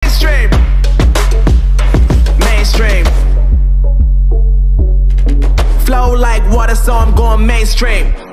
mainstream. Mainstream. Flow like water, so I'm going mainstream.